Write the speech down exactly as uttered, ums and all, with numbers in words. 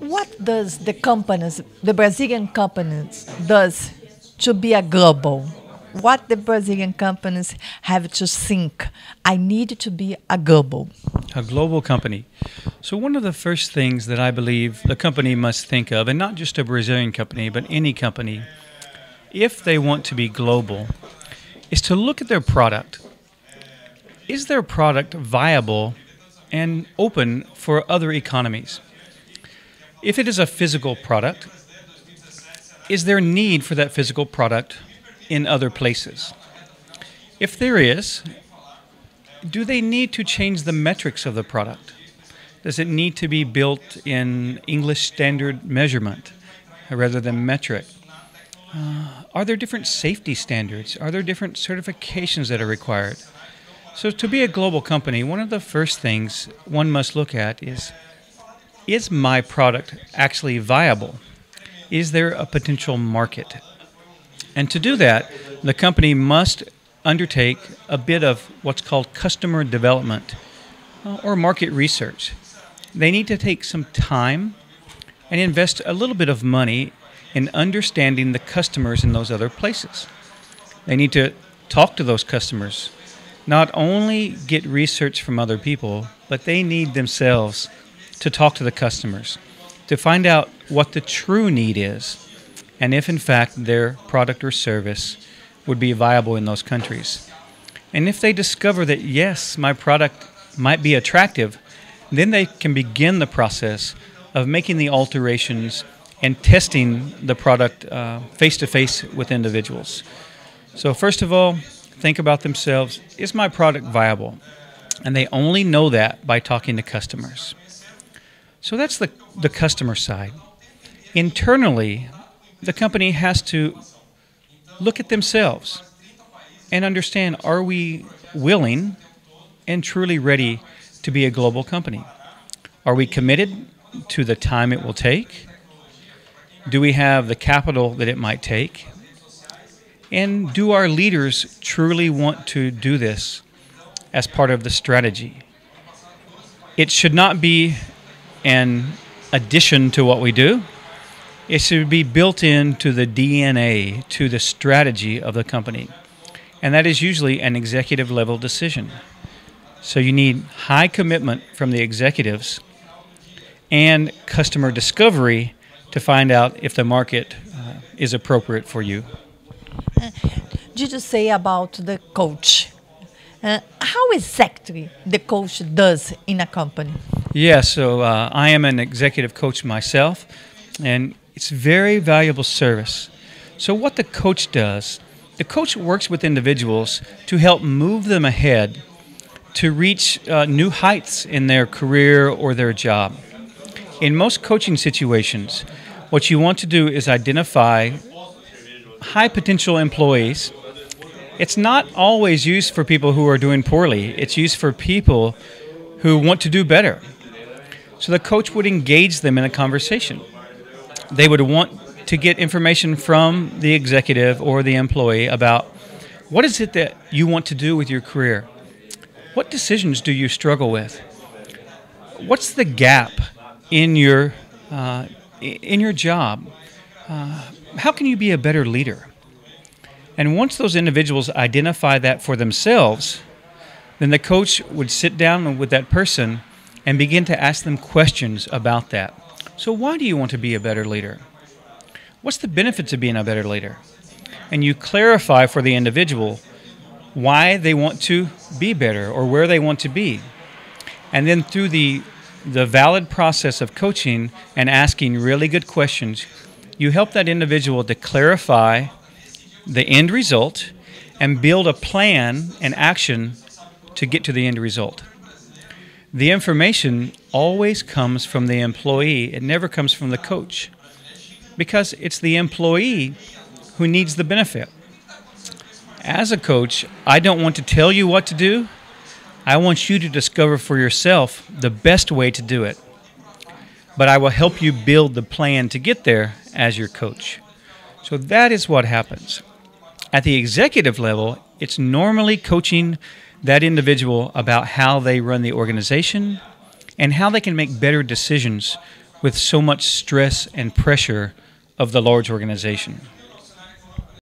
What does the companies, the Brazilian companies, does to be a global? What the Brazilian companies have to think? I need to be a global. A global company. So one of the first things that I believe the company must think of, and not just a Brazilian company, but any company, if they want to be global, is to look at their product. Is their product viable and open for other economies? If it is a physical product, is there need for that physical product in other places? If there is, do they need to change the metrics of the product? Does it need to be built in English standard measurement rather than metric? Uh, are there different safety standards? Are there different certifications that are required? So to be a global company, one of the first things one must look at is, is my product actually viable? Is there a potential market? And to do that, the company must undertake a bit of what's called customer development uh, or market research. They need to take some time and invest a little bit of money in understanding the customers in those other places. They need to talk to those customers, not only get research from other people, but they need themselves to talk to the customers, to find out what the true need is, and if in fact their product or service would be viable in those countries. And if they discover that yes, my product might be attractive, then they can begin the process of making the alterations and testing the product uh, face-to-face with individuals. So first of all, think about themselves, is my product viable? And they only know that by talking to customers. So that's the, the customer side. Internally, the company has to look at themselves and understand, are we willing and truly ready to be a global company? Are we committed to the time it will take? Do we have the capital that it might take? And do our leaders truly want to do this as part of the strategy? It should not be an addition to what we do. It should be built into the D N A, to the strategy of the company. And that is usually an executive level decision. So you need high commitment from the executives and customer discovery to find out if the market uh, is appropriate for you. Uh, did you say about the coach? Uh, how exactly the coach does in a company? Yeah, so uh, I am an executive coach myself, and it's very valuable service. So what the coach does, the coach works with individuals to help move them ahead to reach uh, new heights in their career or their job. In most coaching situations, what you want to do is identify high potential employees. It's not always used for people who are doing poorly. It's used for people who want to do better. So the coach would engage them in a conversation. They would want to get information from the executive or the employee about what is it that you want to do with your career? What decisions do you struggle with? What's the gap in your uh, in your job? Uh, how can you be a better leader? And once those individuals identify that for themselves, then the coach would sit down with that person and begin to ask them questions about that. So why do you want to be a better leader? What's the benefits of being a better leader? And you clarify for the individual why they want to be better or where they want to be. And then through the, the valid process of coaching and asking really good questions, you help that individual to clarify the end result and build a plan and action to get to the end result. The information always comes from the employee. It never comes from the coach, because it's the employee who needs the benefit. As a coach, I don't want to tell you what to do. I want you to discover for yourself the best way to do it. But I will help you build the plan to get there as your coach. So that is what happens. At the executive level, it's normally coaching that individual about how they run the organization and how they can make better decisions with so much stress and pressure of the large organization.